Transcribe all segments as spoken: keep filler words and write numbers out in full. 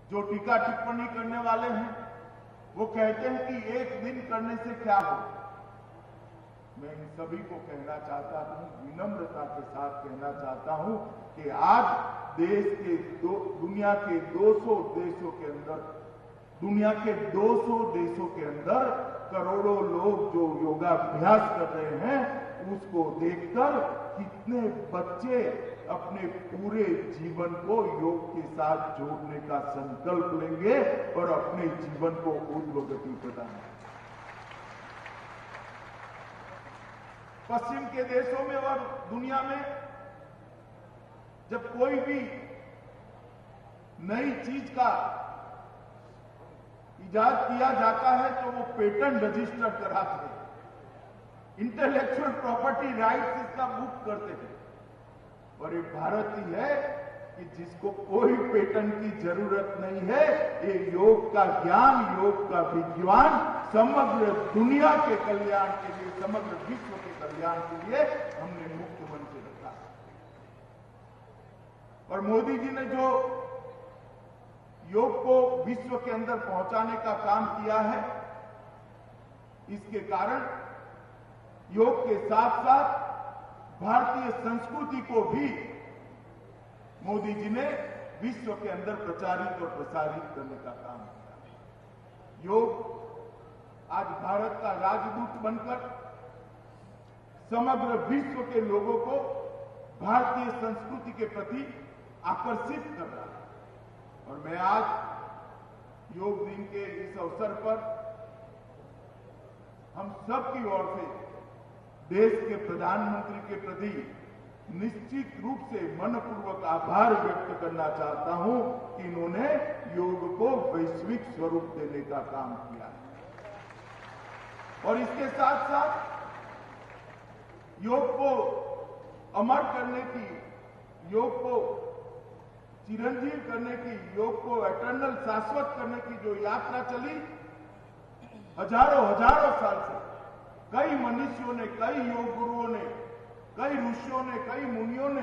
जो टीका टिप्पणी करने वाले हैं वो कहते हैं कि एक दिन करने से क्या हो। मैं इन सभी को कहना चाहता हूं, विनम्रता के साथ कहना चाहता हूं कि आज देश के दो दुनिया के दो सौ देशों के अंदर दुनिया के दो सौ देशों के अंदर करोड़ों लोग जो योगाभ्यास कर रहे हैं, उसको देखकर कितने बच्चे अपने पूरे जीवन को योग के साथ जोड़ने का संकल्प लेंगे और अपने जीवन को ऊर्ध्व गति प्रदान करेंगे। पश्चिम के देशों में और दुनिया में जब कोई भी नई चीज का इजाद किया जाता है तो वो पेटेंट रजिस्टर कराते हैं, इंटेलेक्चुअल प्रॉपर्टी राइट्स इसका बुक करते हैं। और ये भारत ही है कि जिसको कोई पेटेंट की जरूरत नहीं है। ये योग का ज्ञान, योग का विज्ञान समग्र दुनिया के कल्याण के लिए, समग्र विश्व के कल्याण के लिए हमने मुक्त मन से रखा। और मोदी जी ने जो योग को विश्व के अंदर पहुंचाने का काम किया है, इसके कारण योग के साथ साथ भारतीय संस्कृति को भी मोदी जी ने विश्व के अंदर प्रचारित और प्रसारित करने का काम किया। योग आज भारत का राजदूत बनकर समग्र विश्व के लोगों को भारतीय संस्कृति के प्रति आकर्षित कर रहा है। और मैं आज योग दिन के इस अवसर पर हम सब की ओर से देश के प्रधानमंत्री के प्रति निश्चित रूप से मनपूर्वक आभार व्यक्त करना चाहता हूं कि इन्होंने योग को वैश्विक स्वरूप देने का काम किया है। और इसके साथ साथ योग को अमर करने की, योग को चिरंजीव करने की, योग को एटर्नल शाश्वत करने की जो यात्रा चली हजारों हजारों साल से, कई मनुष्यों ने, कई योग गुरुओं ने, कई ऋषियों ने, कई मुनियों ने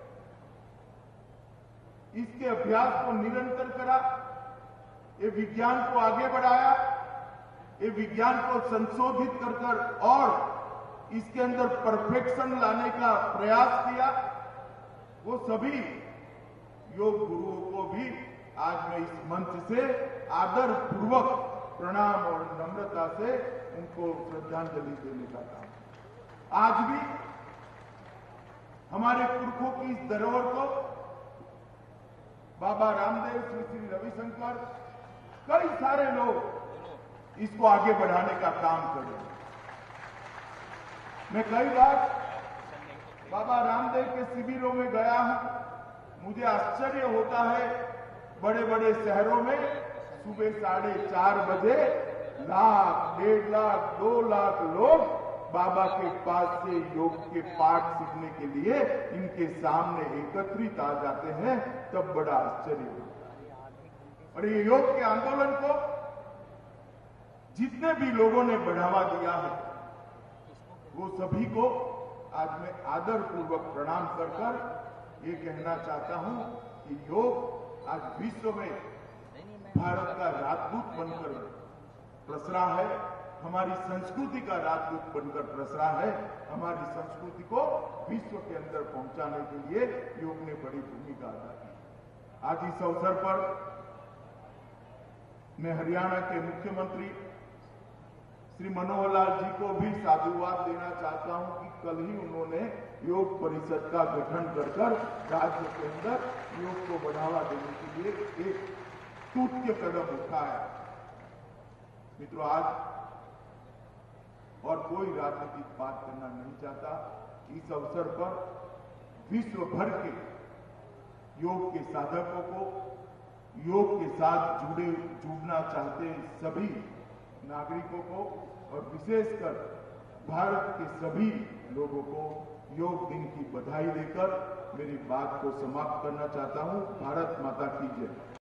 इसके अभ्यास को निरंतर करा, ये विज्ञान को आगे बढ़ाया, ये विज्ञान को संशोधित कर कर और इसके अंदर परफेक्शन लाने का प्रयास किया। वो सभी योग गुरुओं को भी आज मैं इस मंच से आदर पूर्वक प्रणाम और नम्रता से उनको श्रद्धांजलि देने का काम। आज भी हमारे पुरखों की इस धरोहर को बाबा रामदेव, श्री श्री रविशंकर, कई सारे लोग इसको आगे बढ़ाने का काम कर रहे हैं। मैं कई बार बाबा रामदेव के शिविरों में गया हूं। मुझे आश्चर्य होता है, बड़े बड़े शहरों में सुबह साढ़े चार बजे लाख, डेढ़ लाख, दो लाख लोग बाबा के पास से योग के पाठ सीखने के लिए इनके सामने एकत्रित आ जाते हैं, तब बड़ा आश्चर्य होता है। और ये योग के आंदोलन को जितने भी लोगों ने बढ़ावा दिया है, वो सभी को आज मैं आदर पूर्वक प्रणाम कर कर ये कहना चाहता हूं कि योग आज विश्व में भारत का राजदूत बनकर प्रसरा है, हमारी संस्कृति का राजदूत बनकर प्रसरा है। हमारी संस्कृति को विश्व के अंदर पहुंचाने के लिए योग ने बड़ी भूमिका अदा की। आज इस अवसर पर मैं हरियाणा के मुख्यमंत्री श्री मनोहर लाल जी को भी साधुवाद देना चाहता हूं कि कल ही उन्होंने योग परिषद का गठन कर कर राज्य के अंदर योग को बढ़ावा देने के लिए एक स्तुत्य कदम उठाया। मित्रों, आज और कोई राजनीतिक बात करना नहीं चाहता। इस अवसर पर विश्व भर के योग के साधकों को, योग के साथ जुड़े जुड़ना चाहते सभी नागरिकों को और विशेषकर भारत के सभी लोगों को योग दिन की बधाई देकर मेरी बात को समाप्त करना चाहता हूं। भारत माता की जय।